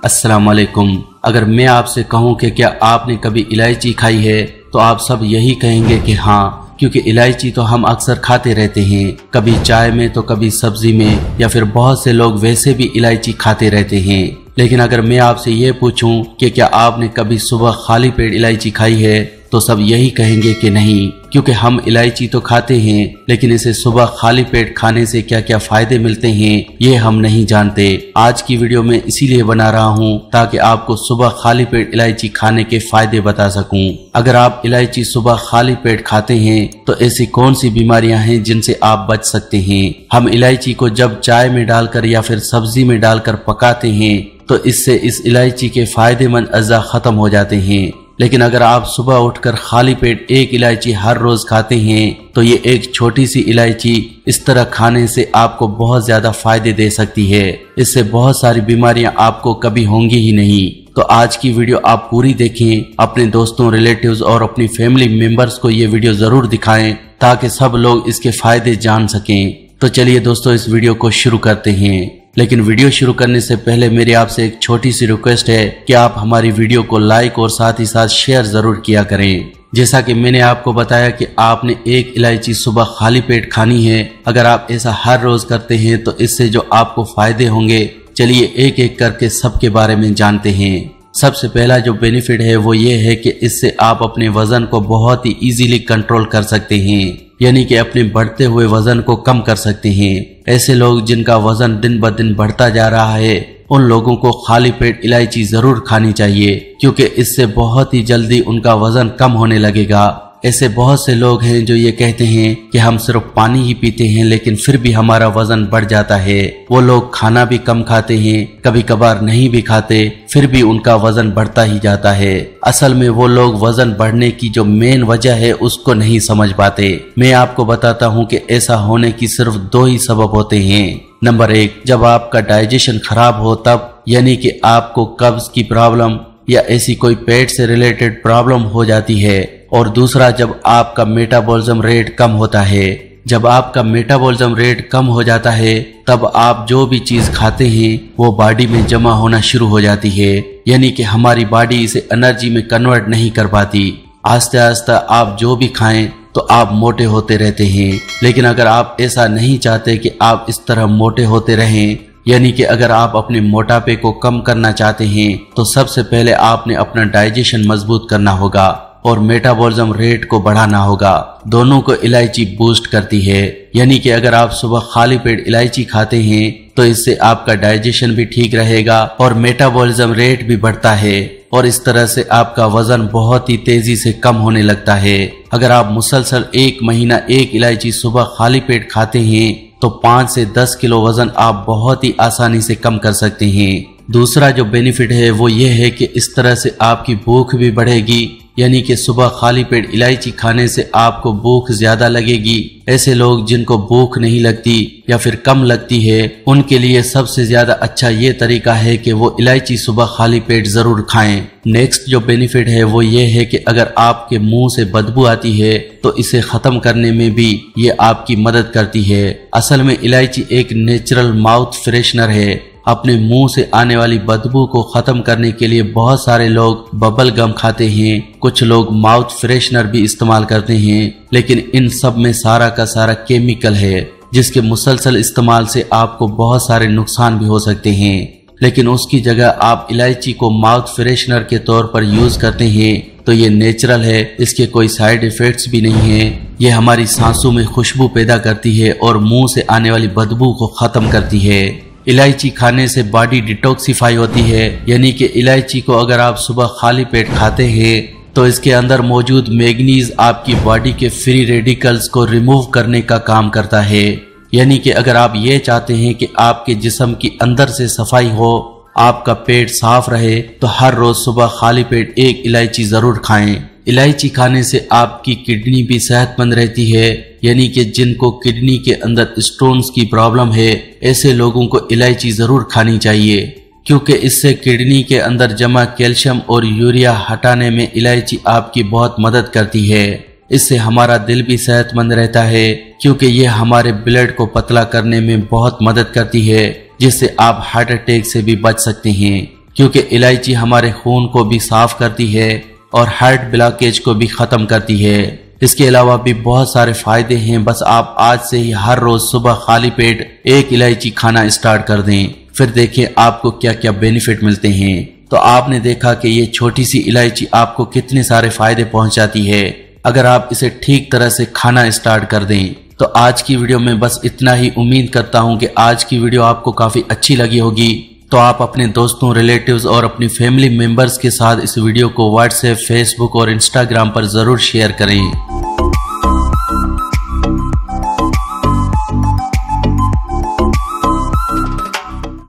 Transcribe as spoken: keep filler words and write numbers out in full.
अस्सलाम वालेकुम। अगर मैं आपसे कहूं कि क्या आपने कभी इलायची खाई है तो आप सब यही कहेंगे कि हाँ, क्योंकि इलायची तो हम अक्सर खाते रहते हैं, कभी चाय में तो कभी सब्जी में, या फिर बहुत से लोग वैसे भी इलायची खाते रहते हैं। लेकिन अगर मैं आपसे ये पूछूं कि क्या आपने कभी सुबह खाली पेट इलायची खाई है तो सब यही कहेंगे कि नहीं, क्योंकि हम इलायची तो खाते हैं लेकिन इसे सुबह खाली पेट खाने से क्या क्या फायदे मिलते हैं ये हम नहीं जानते। आज की वीडियो में इसीलिए बना रहा हूँ ताकि आपको सुबह खाली पेट इलायची खाने के फायदे बता सकूं। अगर आप इलायची सुबह खाली पेट खाते हैं तो ऐसी कौन सी बीमारियां हैं जिनसे आप बच सकते हैं। हम इलायची को जब चाय में डालकर या फिर सब्जी में डालकर पकाते हैं तो इससे इस इलायची के फायदेमंद अज्जा खत्म हो जाते हैं। लेकिन अगर आप सुबह उठकर खाली पेट एक इलायची हर रोज खाते हैं तो ये एक छोटी सी इलायची इस तरह खाने से आपको बहुत ज्यादा फायदे दे सकती है। इससे बहुत सारी बीमारियां आपको कभी होंगी ही नहीं। तो आज की वीडियो आप पूरी देखें, अपने दोस्तों, रिलेटिव्स और अपनी फैमिली मेंबर्स को ये वीडियो जरूर दिखाएं ताकि सब लोग इसके फायदे जान सकें। तो चलिए दोस्तों, इस वीडियो को शुरू करते हैं। लेकिन वीडियो शुरू करने से पहले मेरी आपसे एक छोटी सी रिक्वेस्ट है कि आप हमारी वीडियो को लाइक और साथ ही साथ शेयर जरूर किया करें। जैसा कि मैंने आपको बताया कि आपने एक इलायची सुबह खाली पेट खानी है। अगर आप ऐसा हर रोज करते हैं तो इससे जो आपको फायदे होंगे, चलिए एक एक करके सबके बारे में जानते हैं। सबसे पहला जो बेनिफिट है वो ये है कि इससे आप अपने वजन को बहुत ही इजीली कंट्रोल कर सकते हैं, यानी कि अपने बढ़ते हुए वजन को कम कर सकते हैं। ऐसे लोग जिनका वजन दिन ब दिन बढ़ता जा रहा है उन लोगों को खाली पेट इलायची जरूर खानी चाहिए, क्योंकि इससे बहुत ही जल्दी उनका वजन कम होने लगेगा। ऐसे बहुत से लोग हैं जो ये कहते हैं कि हम सिर्फ पानी ही पीते हैं लेकिन फिर भी हमारा वजन बढ़ जाता है। वो लोग खाना भी कम खाते हैं, कभी कभार नहीं भी खाते, फिर भी उनका वजन बढ़ता ही जाता है। असल में वो लोग वजन बढ़ने की जो मेन वजह है उसको नहीं समझ पाते। मैं आपको बताता हूँ कि ऐसा होने की सिर्फ दो ही सबब होते हैं। नंबर एक, जब आपका डाइजेशन खराब हो तब, यानी कि आपको कब्ज की प्रॉब्लम या ऐसी कोई पेट से रिलेटेड प्रॉब्लम हो जाती है। और दूसरा, जब आपका मेटाबॉलिज्म रेट कम होता है। जब आपका मेटाबॉलिज्म रेट कम हो जाता है तब आप जो भी चीज खाते हैं वो बॉडी में जमा होना शुरू हो जाती है, यानी कि हमारी बॉडी इसे एनर्जी में कन्वर्ट नहीं कर पाती। आस्ते आस्ते आप जो भी खाएं तो आप मोटे होते रहते हैं। लेकिन अगर आप ऐसा नहीं चाहते कि आप इस तरह मोटे होते रहें, यानी कि अगर आप अपने मोटापे को कम करना चाहते हैं तो सबसे पहले आपने अपना डाइजेशन मजबूत करना होगा और मेटाबॉलिज्म रेट को बढ़ाना होगा। दोनों को इलायची बूस्ट करती है, यानी कि अगर आप सुबह खाली पेट इलायची खाते हैं तो इससे आपका डाइजेशन भी ठीक रहेगा और मेटाबॉलिज्म रेट भी बढ़ता है और इस तरह से आपका वजन बहुत ही तेजी से कम होने लगता है। अगर आप मुसलसल एक महीना एक इलायची सुबह खाली पेट खाते हैं तो पाँच से दस किलो वजन आप बहुत ही आसानी से कम कर सकते हैं। दूसरा जो बेनिफिट है वो ये है कि इस तरह से आपकी भूख भी बढ़ेगी, यानी कि सुबह खाली पेट इलायची खाने से आपको भूख ज्यादा लगेगी। ऐसे लोग जिनको भूख नहीं लगती या फिर कम लगती है उनके लिए सबसे ज्यादा अच्छा ये तरीका है कि वो इलायची सुबह खाली पेट जरूर खाएं। नेक्स्ट जो बेनिफिट है वो ये है कि अगर आपके मुंह से बदबू आती है तो इसे खत्म करने में भी ये आपकी मदद करती है। असल में इलायची एक नेचुरल माउथ फ्रेशनर है। अपने मुंह से आने वाली बदबू को खत्म करने के लिए बहुत सारे लोग बबल गम खाते हैं, कुछ लोग माउथ फ्रेशनर भी इस्तेमाल करते हैं, लेकिन इन सब में सारा का सारा केमिकल है जिसके मुसलसल इस्तेमाल से आपको बहुत सारे नुकसान भी हो सकते हैं। लेकिन उसकी जगह आप इलायची को माउथ फ्रेशनर के तौर पर यूज करते हैं तो ये नेचुरल है, इसके कोई साइड इफेक्ट्स भी नहीं है। ये हमारी सांसों में खुशबू पैदा करती है और मुंह से आने वाली बदबू को खत्म करती है। इलायची खाने से बॉडी डिटॉक्सिफाई होती है, यानी कि इलायची को अगर आप सुबह खाली पेट खाते हैं तो इसके अंदर मौजूद मैग्नीज आपकी बॉडी के फ्री रेडिकल्स को रिमूव करने का काम करता है। यानी कि अगर आप ये चाहते हैं कि आपके जिस्म की अंदर से सफाई हो, आपका पेट साफ रहे, तो हर रोज सुबह खाली पेट एक इलायची जरूर खाएं। इलायची खाने से आपकी किडनी भी सेहतमंद रहती है, यानी कि जिनको किडनी के अंदर स्टोन्स की प्रॉब्लम है ऐसे लोगों को इलायची जरूर खानी चाहिए, क्योंकि इससे किडनी के अंदर जमा कैल्शियम और यूरिया हटाने में इलायची आपकी बहुत मदद करती है। इससे हमारा दिल भी सेहतमंद रहता है, क्योंकि ये हमारे ब्लड को पतला करने में बहुत मदद करती है, जिससे आप हार्ट अटैक से भी बच सकते हैं। क्योंकि इलायची हमारे खून को भी साफ करती है और हार्ट ब्लॉकेज को भी खत्म करती है। इसके अलावा भी बहुत सारे फायदे हैं। बस आप आज से ही हर रोज सुबह खाली पेट एक इलायची खाना स्टार्ट कर दें, फिर देखें आपको क्या क्या बेनिफिट मिलते हैं। तो आपने देखा कि ये छोटी सी इलायची आपको कितने सारे फायदे पहुंचाती है अगर आप इसे ठीक तरह से खाना स्टार्ट कर दें। तो आज की वीडियो में बस इतना ही। उम्मीद करता हूं कि आज की वीडियो आपको काफी अच्छी लगी होगी। तो आप अपने दोस्तों, रिलेटिव्स और अपनी फैमिली मेंबर्स के साथ इस वीडियो को व्हाट्सएप, फेसबुक और इंस्टाग्राम पर जरूर शेयर करें।